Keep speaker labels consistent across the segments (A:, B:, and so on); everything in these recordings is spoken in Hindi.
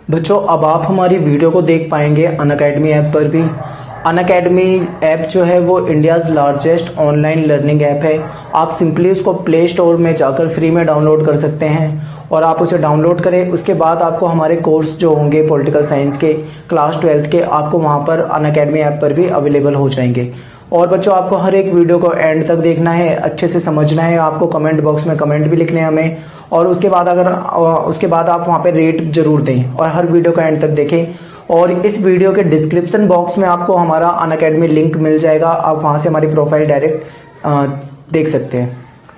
A: बच्चों अब आप हमारी वीडियो को देख पाएंगे अनअकैडमी ऐप पर भी। अनअकैडमी ऐप जो है वो India's largest online learning app है। आप सिंपली उसको प्ले स्टोर में जाकर फ्री में डाउनलोड कर सकते हैं और आप उसे डाउनलोड करें। उसके बाद आपको हमारे कोर्स जो होंगे पॉलिटिकल साइंस के क्लास 12th के आपको वहाँ पर अनअकैडमी ऐप पर भी अवेलेबल हो जाएंगे। और बच्चों आपको हर एक वीडियो को एंड तक देखना है, अच्छे से समझना है, आपको कमेंट बॉक्स में कमेंट भी लिखने हैं हमें। और उसके बाद आप वहाँ पे रेट जरूर दें और हर वीडियो का एंड तक देखें। और इस वीडियो के डिस्क्रिप्शन बॉक्स में आपको हमारा अनअकैडमी लिंक मिल जाएगा, आप वहाँ से हमारी प्रोफाइल डायरेक्ट देख सकते हैं।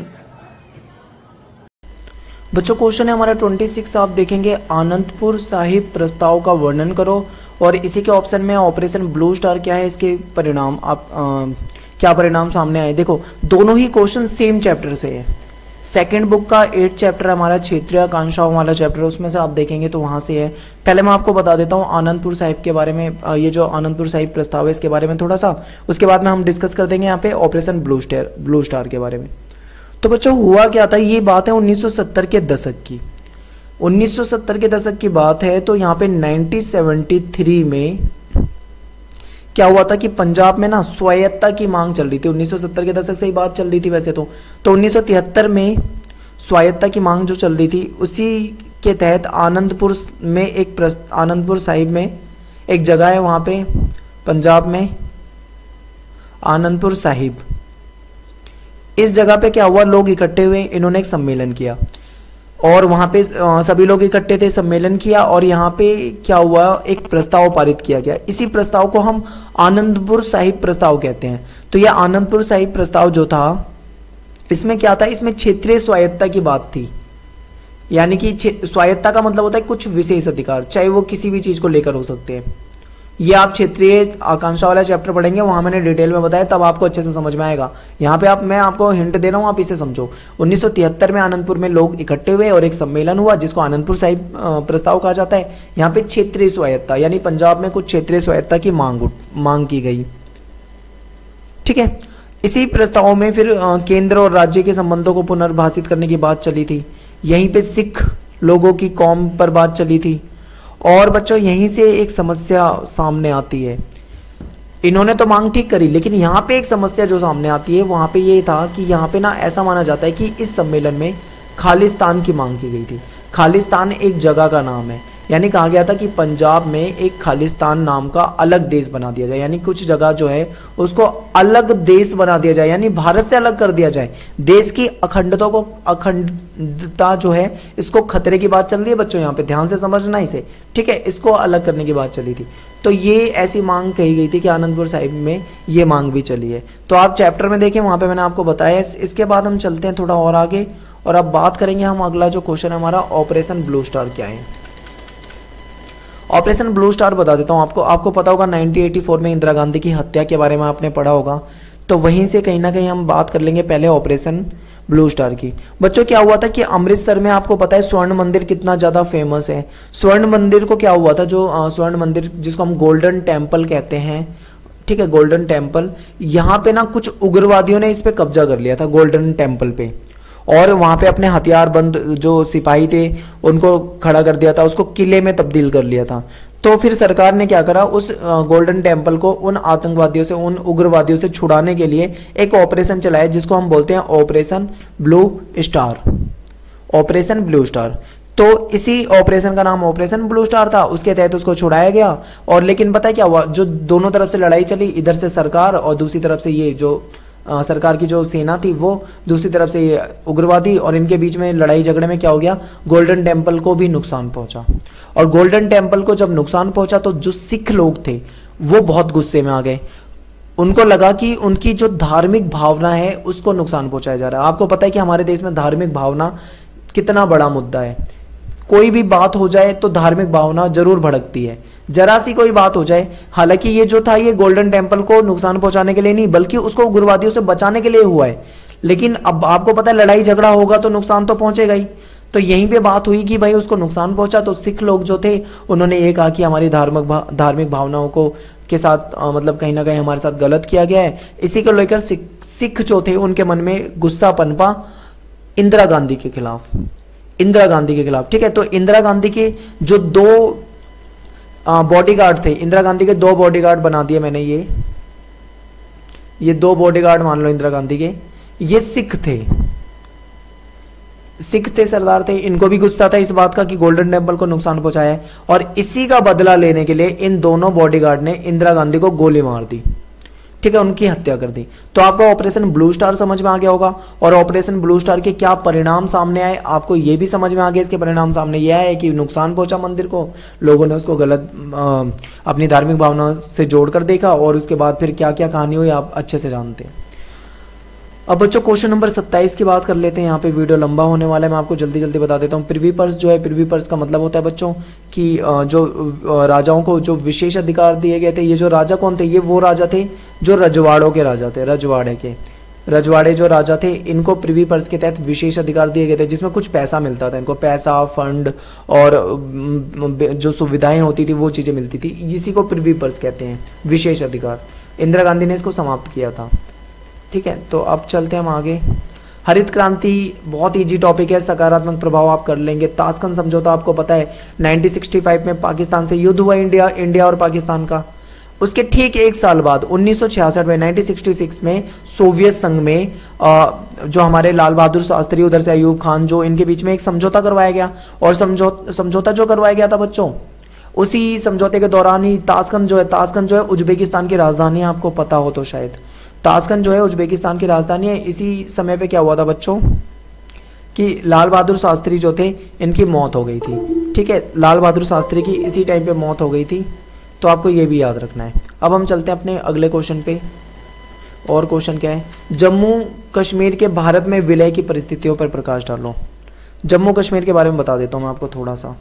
A: बच्चों क्वेश्चन है हमारा 26, आप देखेंगे आनंदपुर साहिब प्रस्ताव का वर्णन करो। और इसी के ऑप्शन में ऑपरेशन ब्लू स्टार क्या है, इसके परिणाम आप क्या परिणाम सामने आए। देखो दोनों ही क्वेश्चन सेम चैप्टर से है। सेकंड बुक का 8 चैप्टर हमारा क्षेत्रीय आकांक्षाओं वाला चैप्टर, उसमें से आप देखेंगे तो वहाँ से है। पहले मैं आपको बता देता हूँ आनंदपुर साहिब के बारे में, ये जो आनंदपुर साहिब प्रस्ताव है इसके बारे में थोड़ा सा, उसके बाद में हम डिस्कस कर देंगे यहाँ पे ऑपरेशन ब्लू स्टार के बारे में। तो बच्चों हुआ क्या था, ये बात है 1970 के दशक की। 1970 के दशक की बात है। तो यहाँ पे 1973 में क्या हुआ था कि पंजाब में ना स्वायत्तता की मांग चल रही थी। 1970 के दशक से ही बात चल रही थी वैसे तो 1973 में स्वायत्तता की मांग जो चल रही थी उसी के तहत आनंदपुर साहिब में एक जगह है वहाँ पे पंजाब में, आनंदपुर साहिब। इस जगह पे क्या हुआ, लोग इकट्ठे हुए, इन्होंने एक सम्मेलन किया और वहां पे सभी लोग इकट्ठे थे, सम्मेलन किया और यहाँ पे क्या हुआ, एक प्रस्ताव पारित किया गया। इसी प्रस्ताव को हम आनंदपुर साहिब प्रस्ताव कहते हैं। तो यह आनंदपुर साहिब प्रस्ताव जो था इसमें क्या था, इसमें क्षेत्रीय स्वायत्तता की बात थी। यानी कि स्वायत्तता का मतलब होता है कुछ विशेष अधिकार, चाहे वो किसी भी चीज को लेकर हो सकते हैं। ये आप क्षेत्रीय आकांक्षा वाला चैप्टर पढ़ेंगे, वहां मैंने डिटेल में बताया, तब आपको अच्छे से समझ में आएगा। यहाँ पे मैं आपको हिंट दे रहा हूँ, आप इसे समझो। 1973 में आनंदपुर में लोग इकट्ठे हुए और एक सम्मेलन हुआ जिसको आनंदपुर साहिब प्रस्ताव कहा जाता है। यहाँ पे क्षेत्रीय स्वायत्तता यानी पंजाब में कुछ क्षेत्रीय स्वायत्तता की मांग की गई। ठीक है, इसी प्रस्ताव में फिर केंद्र और राज्य के संबंधों को पुनर्भाषित करने की बात चली थी। यहीं पे सिख लोगों की कौम पर बात चली थी। और बच्चों यहीं से एक समस्या सामने आती है। इन्होंने तो मांग ठीक करी, लेकिन यहाँ पे एक समस्या जो सामने आती है वहां पे ये था कि यहाँ पे ना ऐसा माना जाता है कि इस सम्मेलन में खालिस्तान की मांग की गई थी। खालिस्तान एक जगह का नाम है, यानी कहा गया था कि पंजाब में एक खालिस्तान नाम का अलग देश बना दिया जाए, यानी कुछ जगह जो है उसको अलग देश बना दिया जाए, यानी भारत से अलग कर दिया जाए। देश की अखंडता जो है इसको खतरे की बात चल रही है बच्चों, यहाँ पे ध्यान से समझना इसे। ठीक है, इसको अलग करने की बात चली थी। तो ये ऐसी मांग कही गई थी कि आनंदपुर साहिब में ये मांग भी चली है। तो आप चैप्टर में देखें, वहां पे मैंने आपको बताया। इसके बाद हम चलते हैं थोड़ा और आगे और अब बात करेंगे हम अगला जो क्वेश्चन है हमारा, ऑपरेशन ब्लू स्टार क्या है। ऑपरेशन ब्लू स्टार बता देता हूं आपको पता होगा 1984 में इंदिरा गांधी की हत्या के बारे में आपने पढ़ा होगा। तो वहीं से कहीं ना कहीं हम बात कर लेंगे पहले ऑपरेशन ब्लू स्टार की। बच्चों क्या हुआ था कि अमृतसर में आपको पता है स्वर्ण मंदिर कितना ज्यादा फेमस है। स्वर्ण मंदिर को क्या हुआ था, जो स्वर्ण मंदिर जिसको हम गोल्डन टेम्पल कहते हैं, ठीक है, गोल्डन टेम्पल, यहाँ पे ना कुछ उग्रवादियों ने इस पे कब्जा कर लिया था गोल्डन टेम्पल पे। और वहां पे अपने हथियारबंद जो सिपाही थे उनको खड़ा कर दिया था, उसको किले में तब्दील कर लिया था। तो फिर सरकार ने क्या करा, उस गोल्डन टेम्पल को उन आतंकवादियों से, उन उग्रवादियों से छुड़ाने के लिए एक ऑपरेशन चलाया जिसको हम बोलते हैं Operation Blue Star. Operation Blue Star, तो इसी ऑपरेशन का नाम ऑपरेशन ब्लू स्टार था। उसके तहत उसको छुड़ाया गया। और लेकिन पता है क्या हुआ, जो दोनों तरफ से लड़ाई चली, इधर से सरकार और दूसरी तरफ से ये जो सरकार की जो सेना थी वो, दूसरी तरफ से ये उग्रवादी, और इनके बीच में लड़ाई झगड़े में क्या हो गया, गोल्डन टेम्पल को भी नुकसान पहुंचा। और गोल्डन टेम्पल को जब नुकसान पहुंचा तो जो सिख लोग थे वो बहुत गुस्से में आ गए। उनको लगा कि उनकी जो धार्मिक भावना है उसको नुकसान पहुंचाया जा रहा है। आपको पता है कि हमारे देश में धार्मिक भावना कितना बड़ा मुद्दा है। कोई भी बात हो जाए तो धार्मिक भावना जरूर भड़कती है, जरा सी कोई बात हो जाए। हालांकि ये जो था ये गोल्डन टेम्पल को नुकसान पहुंचाने के लिए नहीं, बल्कि उसको उग्रवादियों से बचाने के लिए हुआ है। लेकिन अब आपको पता है लड़ाई झगड़ा होगा तो नुकसान तो पहुंचेगा ही। तो यहीं पे बात हुई कि भाई उसको नुकसान पहुंचा, तो सिख लोग जो थे उन्होंने ये कहा कि हमारी धार्मिक भावनाओं को के साथ मतलब कहीं ना कहीं हमारे साथ गलत किया गया है। इसी को लेकर सिख जो थे उनके मन में गुस्सा पनपा इंदिरा गांधी के खिलाफ। ठीक है, तो इंदिरा गांधी के जो दो बॉडीगार्ड थे इंदिरा गांधी के, 2 बॉडीगार्ड बना दिए मैंने। ये 2 बॉडीगार्ड मान लो इंदिरा गांधी के। ये सिख थे सरदार थे। इनको भी गुस्सा था इस बात का कि गोल्डन टेम्पल को नुकसान पहुंचाया है, और इसी का बदला लेने के लिए इन दोनों बॉडीगार्ड ने इंदिरा गांधी को गोली मार दी, ठीक है, उनकी हत्या कर दी। तो आपको ऑपरेशन ब्लू स्टार समझ में आ गया होगा, और ऑपरेशन ब्लू स्टार के क्या परिणाम सामने आए आपको ये भी समझ में आ गया। इसके परिणाम सामने यह है कि नुकसान पहुंचा मंदिर को, लोगों ने उसको गलत अपनी धार्मिक भावना से जोड़कर देखा, और उसके बाद फिर क्या क्या कहानी हुई आप अच्छे से जानते हैं। अब बच्चों क्वेश्चन नंबर 27 की बात कर लेते हैं। यहाँ पे वीडियो लंबा होने वाला है, मैं आपको जल्दी जल्दी बता देता हूँ। प्रिवी पर्स जो है, प्रिवी पर्स का मतलब होता है बच्चों कि जो राजाओं को जो विशेष अधिकार दिए गए थे। ये जो राजा कौन थे, ये वो राजा थे जो रजवाड़ों के राजा थे, रजवाड़े जो राजा थे, इनको प्रिवी पर्स के तहत विशेष अधिकार दिए गए थे, जिसमें कुछ पैसा मिलता था इनको, पैसा, फंड और जो सुविधाएं होती थी वो चीज़ें मिलती थी। इसी को प्रिवी पर्स कहते हैं, विशेष अधिकार। इंदिरा गांधी ने इसको समाप्त किया था, ठीक है। तो अब चलते हैं हम आगे। हरित क्रांति बहुत इजी टॉपिक है, सकारात्मक प्रभाव आप कर लेंगे। ताशकंद समझौता आपको पता है 1965 में पाकिस्तान से युद्ध हुआ इंडिया और पाकिस्तान का। उसके ठीक 1 साल बाद 1966 में 1966 में सोवियत संघ में जो हमारे लाल बहादुर शास्त्री, उधर से अयूब खान, जो इनके बीच में एक समझौता करवाया गया। और समझौता जो करवाया गया था बच्चों, उसी समझौते के दौरान ही ताशकंद जो है उज्बेकिस्तान की राजधानी है, आपको पता हो तो शायद। ताशकंद जो है उज्बेकिस्तान की राजधानी है। इसी समय पे क्या हुआ था बच्चों कि लाल बहादुर शास्त्री जो थे, इनकी मौत हो गई थी, ठीक है। लाल बहादुर शास्त्री की इसी टाइम पे मौत हो गई थी, तो आपको ये भी याद रखना है। अब हम चलते हैं अपने अगले क्वेश्चन पे। और क्वेश्चन क्या है, जम्मू कश्मीर के भारत में विलय की परिस्थितियों पर प्रकाश डालो। जम्मू कश्मीर के बारे में बता देता हूँ मैं आपको थोड़ा सा।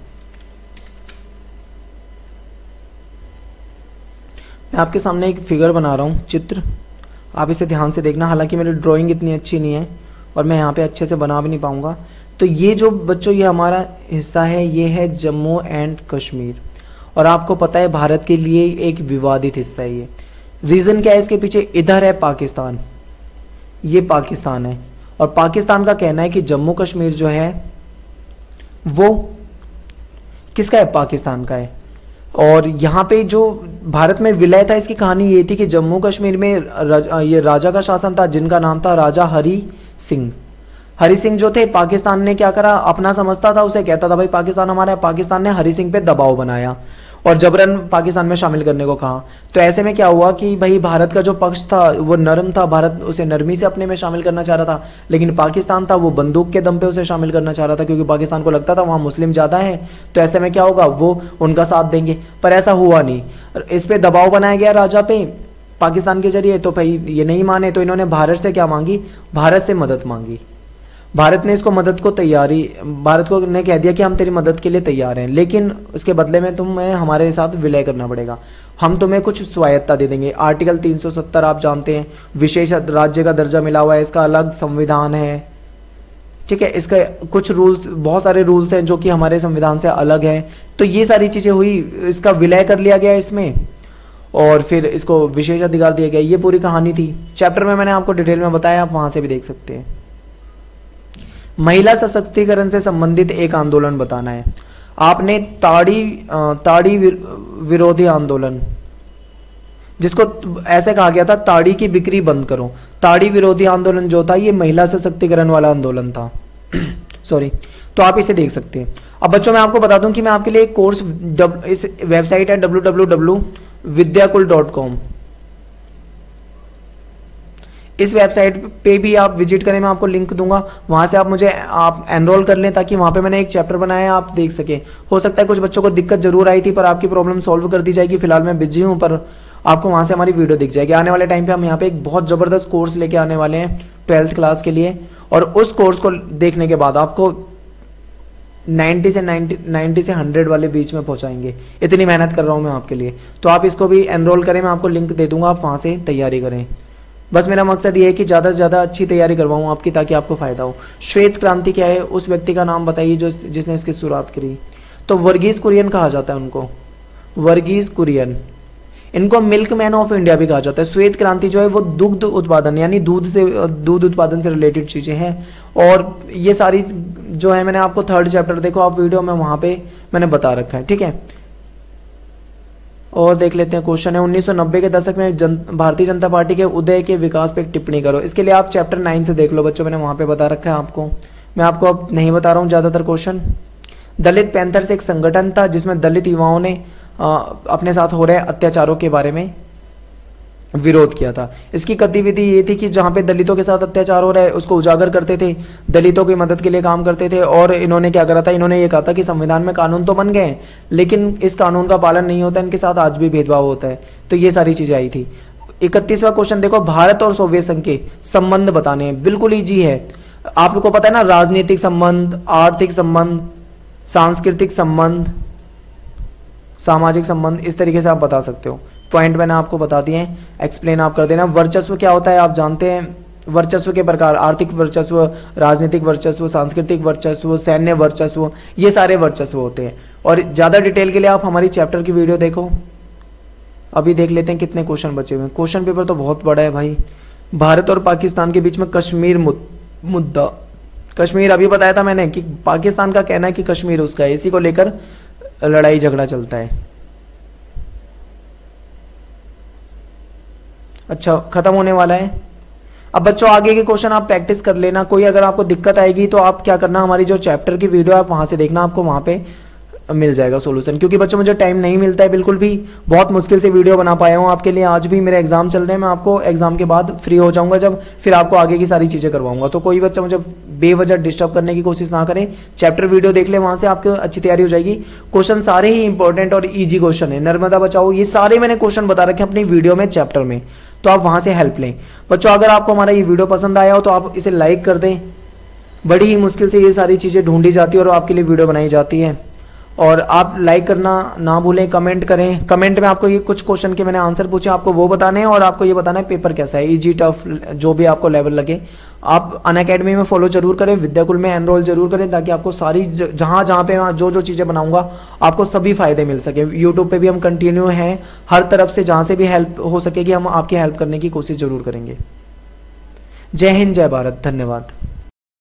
A: मैं आपके सामने एक फिगर बना रहा हूँ, चित्र, आप इसे ध्यान से देखना। हालांकि मेरी ड्राइंग इतनी अच्छी नहीं है और मैं यहाँ पे अच्छे से बना भी नहीं पाऊँगा। तो ये जो बच्चों ये हमारा हिस्सा है, ये है जम्मू एंड कश्मीर, और आपको पता है भारत के लिए एक विवादित हिस्सा है ये। रीज़न क्या है इसके पीछे, इधर है पाकिस्तान, ये पाकिस्तान है, और पाकिस्तान का कहना है कि जम्मू कश्मीर जो है वो किसका है, पाकिस्तान का है। और यहाँ पे जो भारत में विलय था, इसकी कहानी ये थी कि जम्मू कश्मीर में ये राजा का शासन था जिनका नाम था राजा हरी सिंह। हरी सिंह जो थे, पाकिस्तान ने क्या करा, अपना समझता था, उसे कहता था भाई पाकिस्तान हमारा है। पाकिस्तान ने हरी सिंह पे दबाव बनाया और जबरन पाकिस्तान में शामिल करने को कहा। तो ऐसे में क्या हुआ कि भाई भारत का जो पक्ष था वो नरम था, भारत उसे नरमी से अपने में शामिल करना चाह रहा था, लेकिन पाकिस्तान था वो बंदूक के दम पे उसे शामिल करना चाह रहा था, क्योंकि पाकिस्तान को लगता था वहाँ मुस्लिम ज़्यादा है, तो ऐसे में क्या होगा, वो उनका साथ देंगे। पर ऐसा हुआ नहीं, इस पर दबाव बनाया गया राजा पे पाकिस्तान के जरिए। तो भाई ये नहीं माने, तो इन्होंने भारत से क्या मांगी, भारत से मदद मांगी। भारत ने इसको मदद को भारत को ने कह दिया कि हम तेरी मदद के लिए तैयार हैं, लेकिन उसके बदले में तुम्हें हमारे साथ विलय करना पड़ेगा, हम तुम्हें कुछ स्वायत्ता दे देंगे। आर्टिकल 370 आप जानते हैं, विशेष राज्य का दर्जा मिला हुआ है, इसका अलग संविधान है, ठीक है। इसका कुछ रूल्स, बहुत सारे रूल्स हैं जो कि हमारे संविधान से अलग हैं। तो ये सारी चीज़ें हुई, इसका विलय कर लिया गया इसमें, और फिर इसको विशेष अधिकार दिया गया। ये पूरी कहानी थी, चैप्टर में मैंने आपको डिटेल में बताया, आप वहाँ से भी देख सकते हैं। महिला सशक्तिकरण से संबंधित एक आंदोलन बताना है आपने। ताड़ी विरोधी आंदोलन, जिसको ऐसे कहा गया था ताड़ी की बिक्री बंद करो। ताड़ी विरोधी आंदोलन जो था ये महिला सशक्तिकरण वाला आंदोलन था सॉरी। तो आप इसे देख सकते हैं। अब बच्चों मैं आपको बता दूं कि मैं आपके लिए एक कोर्स, इस वेबसाइट है www.vidyakul.com, इस वेबसाइट पे भी आप विजिट करें, मैं आपको लिंक दूंगा, वहां से आप एनरोल कर लें, ताकि वहां पे मैंने एक चैप्टर बनाया है आप देख सकें। हो सकता है कुछ बच्चों को दिक्कत जरूर आई थी, पर आपकी प्रॉब्लम सॉल्व कर दी जाएगी। फिलहाल मैं बिजी हूं, पर आपको वहां से हमारी वीडियो दिख जाएगी। आने वाले टाइम पे हम यहाँ पे एक बहुत जबरदस्त कोर्स लेके आने वाले हैं 12th क्लास के लिए, और उस कोर्स को देखने के बाद आपको 90 से 100 वाले बीच में पहुंचाएंगे। इतनी मेहनत कर रहा हूं मैं आपके लिए, तो आप इसको भी एनरोल करें, मैं आपको लिंक दे दूंगा, आप वहां से तैयारी करें। बस मेरा मकसद ये है कि ज़्यादा से ज़्यादा अच्छी तैयारी करवाऊँ आपकी, ताकि आपको फ़ायदा हो। श्वेत क्रांति क्या है, उस व्यक्ति का नाम बताइए जिसने इसकी शुरुआत करी। तो वर्गीज कुरियन कहा जाता है उनको, वर्गीज कुरियन। इनको मिल्क मैन ऑफ इंडिया भी कहा जाता है। श्वेत क्रांति जो है वो दुग्ध उत्पादन, यानी दूध उत्पादन से रिलेटेड चीज़ें हैं। और ये सारी जो है, मैंने आपको 3rd चैप्टर देखो आप वीडियो में, वहाँ पे मैंने बता रखा है, ठीक है। और देख लेते हैं क्वेश्चन है 1990 के दशक में भारतीय जनता पार्टी के उदय के विकास पे एक टिप्पणी करो। इसके लिए आप चैप्टर 9 देख लो बच्चों, मैंने वहां पे बता रखा है आपको, मैं आपको अब नहीं बता रहा हूँ ज़्यादातर क्वेश्चन। दलित पैंथर्स एक संगठन था जिसमें दलित युवाओं ने अपने साथ हो रहे अत्याचारों के बारे में विरोध किया था। इसकी गतिविधि ये थी कि जहाँ पे दलितों के साथ अत्याचार हो रहा है उसको उजागर करते थे, दलितों की मदद के लिए काम करते थे। और इन्होंने क्या करा था, इन्होंने ये कहा था कि संविधान में कानून तो बन गए हैं लेकिन इस कानून का पालन नहीं होता, इनके साथ आज भी भेदभाव होता है। तो ये सारी चीजें आई थी। 31वां क्वेश्चन देखो, भारत और सोवियत संघ के संबंध बताने हैं। बिल्कुल ईजी है, आप लोग को पता है ना, राजनीतिक संबंध, आर्थिक संबंध, सांस्कृतिक संबंध, सामाजिक संबंध, इस तरीके से आप बता सकते हो। पॉइंट मैंने आपको बता दिए हैं, एक्सप्लेन आप कर देना। वर्चस्व क्या होता है आप जानते हैं, वर्चस्व के प्रकार, आर्थिक वर्चस्व, राजनीतिक वर्चस्व, सांस्कृतिक वर्चस्व, सैन्य वर्चस्व, ये सारे वर्चस्व होते हैं। और ज़्यादा डिटेल के लिए आप हमारी चैप्टर की वीडियो देखो। अभी देख लेते हैं कितने क्वेश्चन बचे हुए हैं। क्वेश्चन पेपर तो बहुत बड़ा है भाई। भारत और पाकिस्तान के बीच में कश्मीर मुद्दा, कश्मीर अभी बताया था मैंने कि पाकिस्तान का कहना है कि कश्मीर उसका है, इसी को लेकर लड़ाई झगड़ा चलता है। अच्छा, खत्म होने वाला है। अब बच्चों आगे के क्वेश्चन आप प्रैक्टिस कर लेना। कोई अगर आपको दिक्कत आएगी तो आप क्या करना, हमारी जो चैप्टर की वीडियो है आप वहां से देखना, आपको वहां पे मिल जाएगा सॉल्यूशन। क्योंकि बच्चों मुझे टाइम नहीं मिलता है बिल्कुल भी, बहुत मुश्किल से वीडियो बना पाया हूँ आपके लिए। आज भी मेरे एग्जाम चल रहे हैं, मैं आपको एग्जाम के बाद फ्री हो जाऊंगा जब, फिर आपको आगे की सारी चीज़ें करवाऊंगा। तो कोई बच्चा मुझे बेवजह डिस्टर्ब करने की कोशिश ना करें, चैप्टर वीडियो देख ले, वहां से आपको अच्छी तैयारी हो जाएगी। क्वेश्चन सारे ही इंपॉर्टेंट और ईजी क्वेश्चन है। नर्मदा बचाओ, ये सारे मैंने क्वेश्चन बता रखे हैं अपनी वीडियो में, चैप्टर में, तो आप वहां से हेल्प लें। बच्चों अगर आपको हमारा ये वीडियो पसंद आया हो तो आप इसे लाइक कर दें। बड़ी ही मुश्किल से ये सारी चीज़ें ढूंढी जाती है और आपके लिए वीडियो बनाई जाती है। और आप लाइक करना ना भूलें, कमेंट करें। कमेंट में आपको ये कुछ क्वेश्चन के मैंने आंसर पूछे, आपको वो बताने हैं और आपको ये बताना है पेपर कैसा है, इजी टफ जो भी आपको लेवल लगे। आप अनअकैडमी में फॉलो जरूर करें, विद्याकुल में एनरोल जरूर करें, ताकि आपको सारी जहाँ पे जो जो चीज़ें बनाऊंगा आपको सभी फायदे मिल सके। यूट्यूब पे भी हम कंटिन्यू हैं, हर तरफ से जहाँ से भी हेल्प हो सकेगी हम आपकी हेल्प करने की कोशिश जरूर करेंगे। जय हिंद, जय भारत, धन्यवाद।